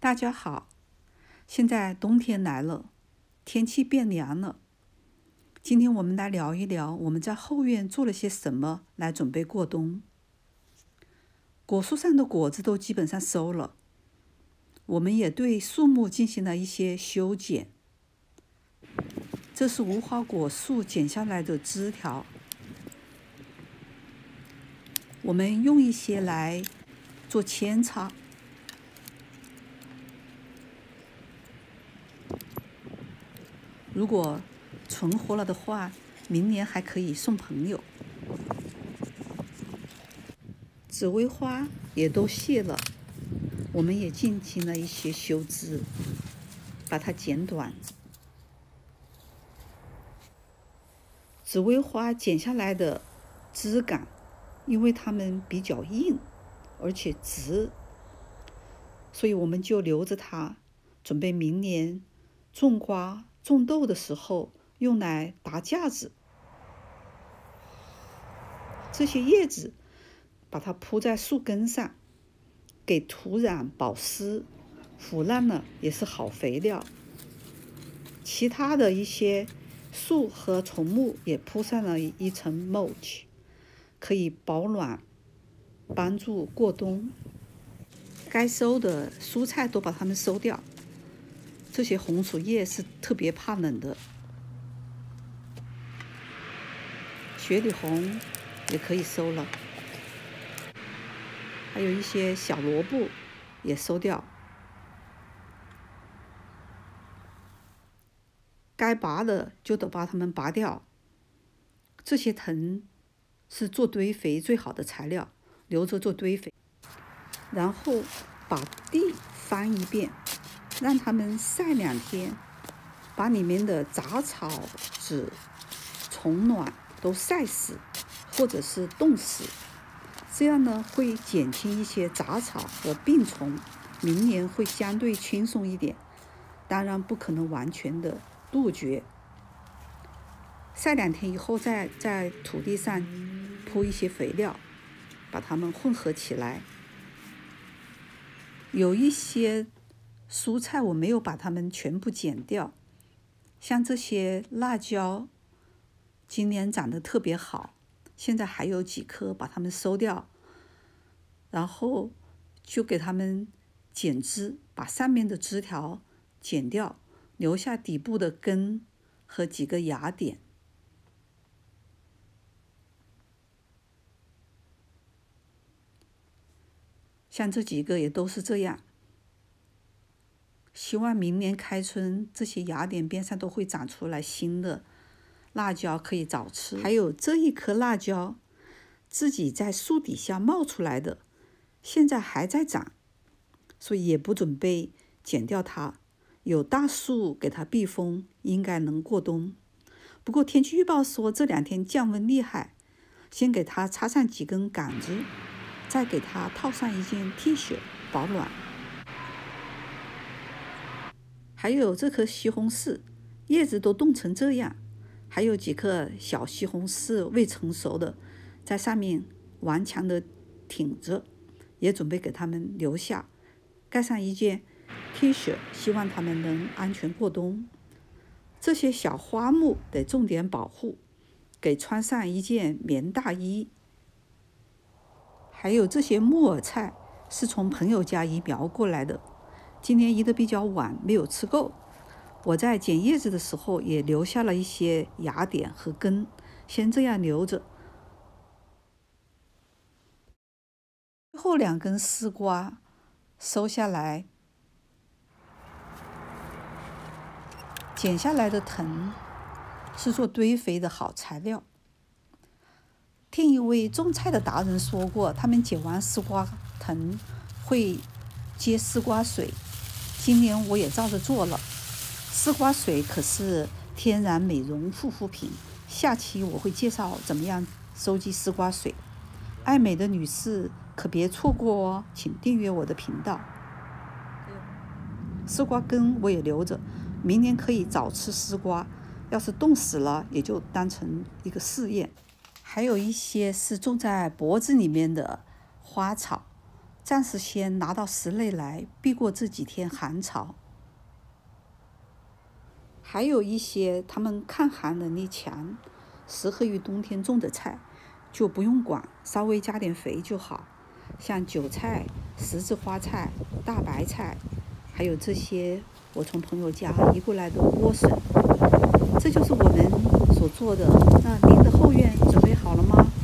大家好，现在冬天来了，天气变凉了。今天我们来聊一聊我们在后院做了些什么来准备过冬。果树上的果子都基本上收了，我们也对树木进行了一些修剪。这是无花果树剪下来的枝条，我们用一些来做扦插。如果存活了的话，明年还可以送朋友。紫薇花也都谢了，我们也进行了一些修枝，把它剪短。紫薇花剪下来的枝干，因为它们比较硬，而且直，所以我们就留着它，准备明年种瓜种豆的时候用来搭架子。这些叶子把它铺在树根上，给土壤保湿，腐烂了也是好肥料。其他的一些树和丛木也铺上了一层 mulch， 可以保暖，帮助过冬。该收的蔬菜都把它们收掉，这些红薯叶是特别怕冷的。雪里红也可以收了，还有一些小萝卜也收掉。该拔的就得把它们拔掉。这些藤是做堆肥最好的材料，留着做堆肥。然后把地翻一遍，让它们晒2天，把里面的杂草、籽、虫卵都晒死，或者是冻死。这样呢，会减轻一些杂草和病虫，明年会相对轻松一点。当然不可能完全的杜绝。晒2天以后，再在土地上铺一些肥料，把它们混合起来。有一些蔬菜我没有把它们全部剪掉，像这些辣椒，今年长得特别好，现在还有几颗，把它们收掉，然后就给它们剪枝，把上面的枝条剪掉，留下底部的根和几个芽点。像这几个也都是这样。希望明年开春，这些芽点边上都会长出来新的辣椒，可以早吃。还有这一颗辣椒，自己在树底下冒出来的，现在还在长，所以也不准备剪掉它。有大树给它避风，应该能过冬。不过天气预报说这2天降温厉害，先给它插上几根杆子，再给它套上一件 T 恤保暖。还有这颗西红柿，叶子都冻成这样，还有几颗小西红柿未成熟的，在上面顽强的挺着，也准备给它们留下，盖上一件 T 恤，希望它们能安全过冬。这些小花木得重点保护，给穿上一件棉大衣。还有这些木耳菜是从朋友家移苗过来的，今年移得比较晚，没有吃够。我在剪叶子的时候也留下了一些芽点和根，先这样留着。最后2根丝瓜收下来，剪下来的藤是做堆肥的好材料。听一位种菜的达人说过，他们剪完丝瓜藤会接丝瓜水，今年我也照着做了。丝瓜水可是天然美容护肤品，下期我会介绍怎么样收集丝瓜水。爱美的女士可别错过哦，请订阅我的频道。丝瓜根我也留着，明年可以早吃丝瓜，要是冻死了也就当成一个试验。还有一些是种在脖子里面的花草， 暂时先拿到室内来避过这几天寒潮。还有一些他们抗寒能力强，适合于冬天种的菜，就不用管，稍微加点肥就好。像韭菜、十字花菜、大白菜，还有这些我从朋友家移过来的莴笋，这就是我们所做的。那您的后院准备好了吗？